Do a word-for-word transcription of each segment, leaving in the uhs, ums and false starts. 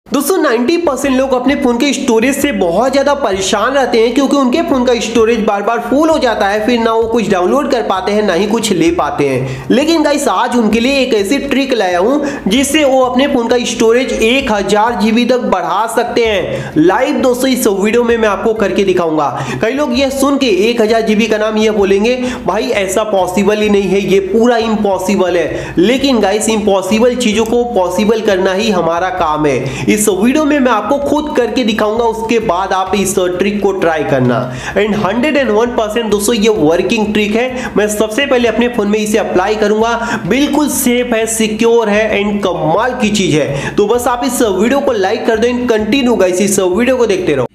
दोस्तों नब्बे परसेंट लोग अपने फोन के स्टोरेज से बहुत ज्यादा परेशान रहते हैं क्योंकि उनके फोन का स्टोरेज बार बार फुल हो जाता है, फिर ना वो कुछ डाउनलोड कर पाते हैं ना ही कुछ ले पाते हैं। लेकिन गाइस आज उनके लिए एक ऐसी ट्रिक लाया हूं जिससे वो अपने फोन का स्टोरेज एक हजार जीबी तक बढ़ा सकते हैं। लाइव दोस्तों इस वीडियो में मैं आपको करके दिखाऊंगा। कई लोग ये सुन के एक हजार जीबी का नाम ये बोलेंगे भाई ऐसा पॉसिबल ही नहीं है, ये पूरा इम्पॉसिबल है। लेकिन गाइस इम्पॉसिबल चीजों को पॉसिबल करना ही हमारा काम है। इस वीडियो में मैं आपको खुद करके दिखाऊंगा, उसके बाद आप इस ट्रिक को ट्राई करना। And hundred and one percent दोस्तों ये वर्किंग ट्रिक है। मैं सबसे पहले अपने फोन में इसे अप्लाई करूंगा, बिल्कुल सेफ है, सिक्योर है एंड कमाल की चीज है। तो बस आप इस वीडियो को लाइक कर दो एंड कंटिन्यू गाइस इस वीडियो को देखते रहो।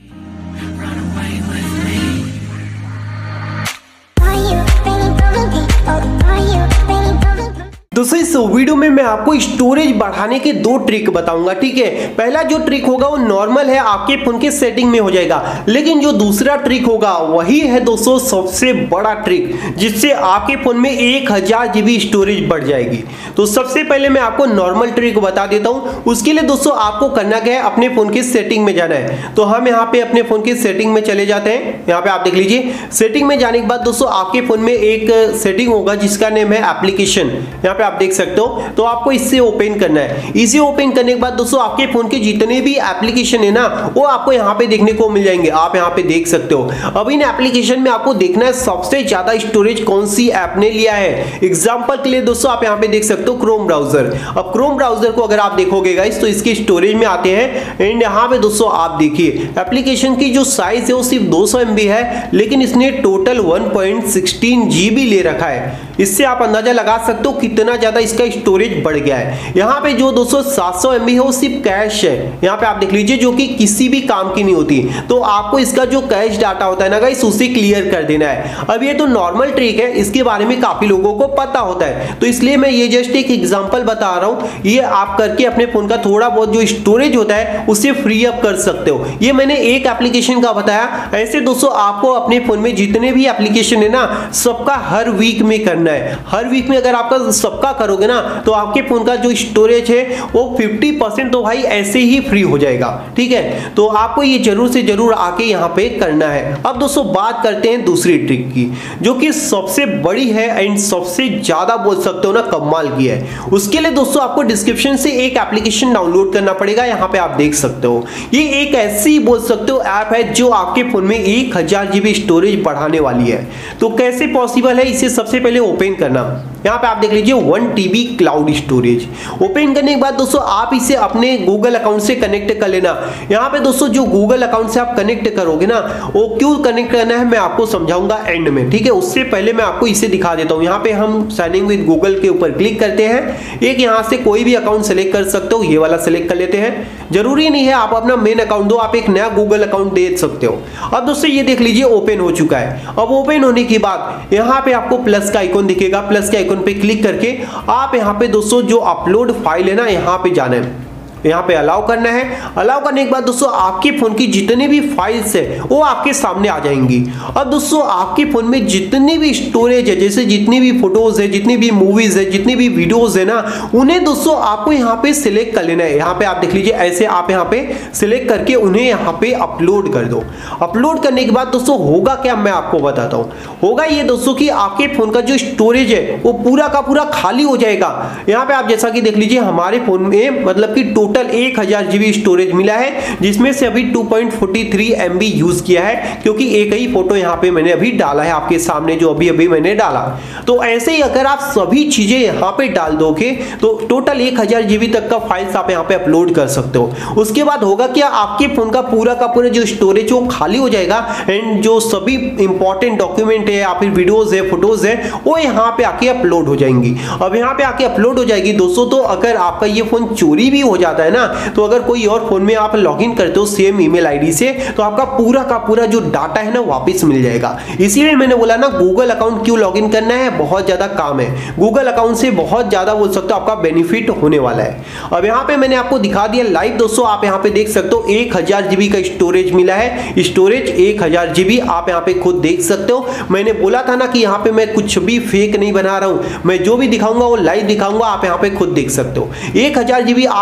दोस्तों इस वीडियो में मैं आपको स्टोरेज बढ़ाने के दो ट्रिक बताऊंगा, ठीक है। पहला जो ट्रिक होगा वो नॉर्मल है, आपके फोन के सेटिंग में हो जाएगा। लेकिन जो दूसरा ट्रिक होगा वही है दोस्तों सबसे बड़ा ट्रिक, जिससे आपके फोन में एक हजार जीबी स्टोरेज बढ़ जाएगी। तो सबसे पहले मैं आपको नॉर्मल ट्रिक बता देता हूं। उसके लिए दोस्तों आपको करना क्या है, अपने फोन के सेटिंग में जाना है। तो हम यहाँ पे अपने फोन के सेटिंग में चले जाते हैं। यहाँ पे आप देख लीजिए, सेटिंग में जाने के बाद दोस्तों आपके फोन में एक सेटिंग होगा जिसका नेम है एप्लीकेशन। यहाँ पे आप देख सकते हो। तो आपको इससे ओपन करना है। इसे ओपन करने के बाद दोस्तों आपके फोन के जितने भी एप्लीकेशन है ना वो आपको यहाँ पे देखने को मिल जाएंगे। आप यहाँ पे देख सकते हो। अब इन एप्लीकेशन में आपको देखना है सबसे ज्यादा स्टोरेज कौन सी ऐप ने लिया है। एग्जांपल के लिए दोस्तों आप यहाँ पे देख सकते हो क्रोम ब्राउजर। अब क्रोम ब्राउजर को अगर आप देखोगे गाइस तो इसके स्टोरेज में आते हैं एंड यहाँ पे दोस्तों आप देखिए एप्लीकेशन की जो साइज है वो सिर्फ दो सौ एम बी है, लेकिन इसने total one point one six GB ले रखा है। इससे आप अंदाजा लगा सकते हो कितना ज्यादा इसका स्टोरेज बढ़ गया है। यहाँ पे जो दोस्तों सात सौ एम बी है वो सिर्फ कैश है। यहाँ पे आप देख लीजिए, जो कि किसी भी काम की नहीं होती। तो आपको इसका जो कैश डाटा होता है ना गाइस उसे क्लियर कर देना है। अब ये तो नॉर्मल ट्रिक है, इसके बारे में काफी लोगों को पता होता है, तो इसलिए मैं ये जस्ट एक एग्जांपल बता रहा हूँ। ये आप करके अपने फोन का थोड़ा बहुत जो स्टोरेज होता है उसे फ्री अप कर सकते हो। ये मैंने एक एप्लीकेशन का बताया। ऐसे दोस्तों आपको अपने फोन में जितने भी एप्लीकेशन है ना सबका हर वीक में करना है। हर वीक में अगर आपका सबका करोगे ना तो आपके फोन का जो स्टोरेज है वो पचास परसेंट तो भाई ऐसे ही फ्री हो जाएगा, ठीक है। तो आपको ये जरूर से जरूर आके यहाँ पे करना है। अब दोस्तों बात करते हैं दूसरी ट्रिक की, जो कि सबसे बड़ी है एंड सबसे ज्यादा बोल सकते हो ना कमाल की है। उसके लिए दोस्तों आपको डिस्क्रिप्शन से एक एप्लीकेशन डाउनलोड करना पड़ेगा। यहाँ पे आप देख सकते हो ये एक ऐसी बोल सकते हो ऐप है जो आपके फोन में एक हजार जीबी स्टोरेज बढ़ाने वाली है। तो कैसे पॉसिबल है, इसे सबसे पहले ओपन करना। यहाँ पे आप देख लीजिए one TB cloud storage. Open करने के बाद दोस्तों आप इसे अपने गूगल अकाउंट से कनेक्ट कर लेना। यहाँ पे दोस्तों जो गूगल अकाउंट से आप कनेक्ट करोगे ना वो क्यों कनेक्ट करना है मैं आपको समझाऊंगा एंड में, ठीक है। उससे पहले मैं आपको इसे दिखा देता हूँ। यहाँ पे हम साइन इन विद गूगल के ऊपर क्लिक करते हैं। एक यहाँ से कोई भी अकाउंट सेलेक्ट कर सकते हो, ये वाला सेलेक्ट कर लेते हैं। जरूरी नहीं है आप अपना मेन अकाउंट दो, आप एक नया गूगल अकाउंट दे सकते हो। अब दोस्तों ये देख लीजिए ओपन हो चुका है। अब ओपन होने के बाद यहाँ पे आपको प्लस का आइकन दिखेगा। प्लस के आइकन पे क्लिक करके आप यहाँ पे दोस्तों जो अपलोड फाइल है ना यहाँ पे जाना है। यहाँ पे अलाउ करना है। अलाउ करने के बाद दोस्तों आपके फोन की जितनी भी फाइल्स है वो आपके सामने आ जाएंगी। अब दोस्तों आपके फोन में जितनी भी स्टोरेज है, जैसे जितनी भी फोटोज है, जितनी भी मूवीज है, जितनी भी वीडियोज है ना, उन्हें दोस्तों आपको यहाँ पे सिलेक्ट कर लेना है। यहाँ पे आप देख लीजिए ऐसे आप यहाँ पे सिलेक्ट करके उन्हें यहाँ पे अपलोड कर दो। अपलोड करने के बाद दोस्तों होगा क्या मैं आपको बताता हूँ। होगा ये दोस्तों कि आपके फोन का जो स्टोरेज है वो पूरा का पूरा खाली हो जाएगा। यहाँ पे आप जैसा कि देख लीजिए हमारे फोन में मतलब कि टोटल एक हजार जीबी स्टोरेज मिला है, जिसमें से अभी two point four three M B use किया है, क्योंकि एक ही फोटो यहाँ पे मैंने अभी डाला है आपके सामने, जो अभी अभी मैंने डाला। तो ऐसे ही अगर आप सभी चीजें यहाँ पे डाल दोगे तो टोटल एक हजार जीबी तक का फाइल्स आप यहाँ पे अपलोड कर सकते हो। उसके बाद होगा क्या, आपके फोन का पूरा का पूरा जो स्टोरेज वो खाली हो जाएगा एंड जो सभी इंपॉर्टेंट डॉक्यूमेंट है या फिर वीडियोज है, फोटोज है, वो यहाँ पे आके अपलोड हो जाएंगी। अब यहाँ पे आके अपलोड हो जाएगी दोस्तों, तो अगर आपका ये फोन चोरी भी हो जाता है ना, तो अगर कोई और फोन में आप लॉगिन करते हो सेम ईमेल आईडी से, तो आपका पूरा का पूरा जो डाटा है ना वापस मिल जाएगा। इसीलिए मैंने बोला ना गूगल अकाउंट क्यों लॉगिन करना है, बहुत ज्यादा काम है। गूगल अकाउंट से बहुत ज्यादा बोल सकते हो आपका बेनिफिट होने वाला है। अब यहाँ पे मैंने आपको दिखा दिया लाइव दोस्तों, आप यहाँ पे देख सकते हो एक हजार जीबी का स्टोरेज मिला है। स्टोरेज एक हजार जीबी आप यहाँ पे खुद देख सकते हो। मैंने बोला था ना कि यहाँ पे मैं कुछ भी फेक नहीं बना रहा हूँ, मैं जो भी दिखाऊंगा वो लाइव दिखाऊंगा, आप यहाँ पे खुद देख सकते हो। एक हजार जीबी आप अपने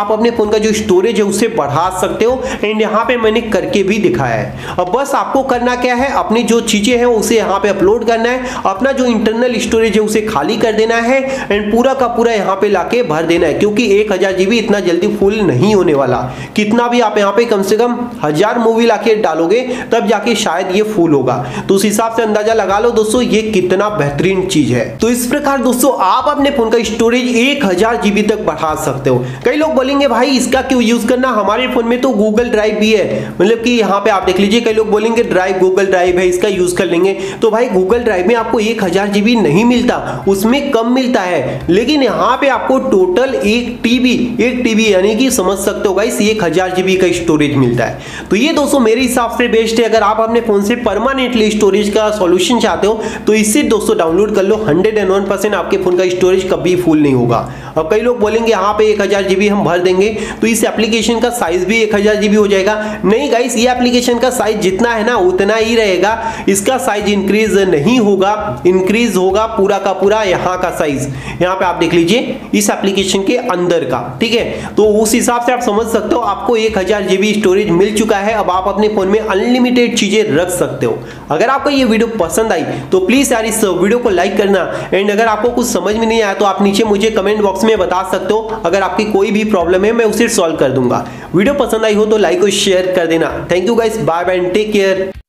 फोन का जो स्टोरेज है उसे बढ़ा सकते हो एंड यहाँ पे मैंने करके भी दिखाया है। अब बस आपको करना क्या है, अपनी जो चीजें हैं उसे यहाँ पे अपलोड करना है, अपना जो इंटरनल स्टोरेज है उसे खाली कर देना है एंड पूरा का पूरा यहाँ पे लाके भर देना है, क्योंकि एक हजार जीबी इतना जल्दी फुल नहीं होने वाला। कितना भी आप यहाँ पे कम से कम हजार मूवी लाके डालोगे तब जाके शायद ये फुल होगा। तो उस हिसाब से अंदाजा लगा लो दोस्तों ये कितना बेहतरीन चीज है। तो इस प्रकार दोस्तों आप अपने फोन का स्टोरेज एक हजार जीबी तक बढ़ा सकते हो। कई लोग बोलेंगे भाई इसका क्यों यूज करना, हमारे फोन में तो गूगल ड्राइव भी है, मतलब कि यहाँ पे आप देख लीजिए कई लोग बोलेंगे ड्राइव गूगल ड्राइव है इसका यूज कर लेंगे। तो भाई गूगल ड्राइव में आपको एक हजार जीबी नहीं मिलता, उसमें कम मिलता है, लेकिन यहाँ पे आपको टोटल एक टीबी एक टीबी यानी कि समझ सकते हो गाइस एक हजार जीबी का स्टोरेज मिलता है। तो ये दोस्तों मेरे हिसाब से बेस्ट है। अगर आप अपने फोन से परमानेंटली स्टोरेज का सॉल्यूशन चाहते हो तो इसे दोस्तों डाउनलोड कर लो, हंड्रेड एंड वन परसेंट आपके फोन का स्टोरेज कभी फुल नहीं होगा। अब कई लोग बोलेंगे यहाँ पे एक हजार जीबी हम भर देंगे तो इस एप्लीकेशन का साइज भी एक हजार जीबी हो जाएगा। नहीं गाइस, ये एप्लीकेशन का साइज जितना है ना उतना ही रहेगा, इसका साइज इंक्रीज नहीं होगा, इंक्रीज होगा पूरा का पूरा यहाँ का साइज। यहाँ पे आप देख लीजिए इस एप्लीकेशन के अंदर का, ठीक है। तो उस हिसाब से आप समझ सकते हो आपको एक हजार जीबी स्टोरेज मिल चुका है। अब आप अपने फोन में अनलिमिटेड चीजें रख सकते हो। अगर आपको ये वीडियो पसंद आई तो प्लीज यार इस वीडियो को लाइक करना एंड अगर आपको कुछ समझ में नहीं आया तो आप नीचे मुझे कमेंट बॉक्स में बता सकते हो। अगर आपकी कोई भी प्रॉब्लम है मैं उसे सॉल्व कर दूंगा। वीडियो पसंद आई हो तो लाइक और शेयर कर देना। Thank you guys, bye bye and take care.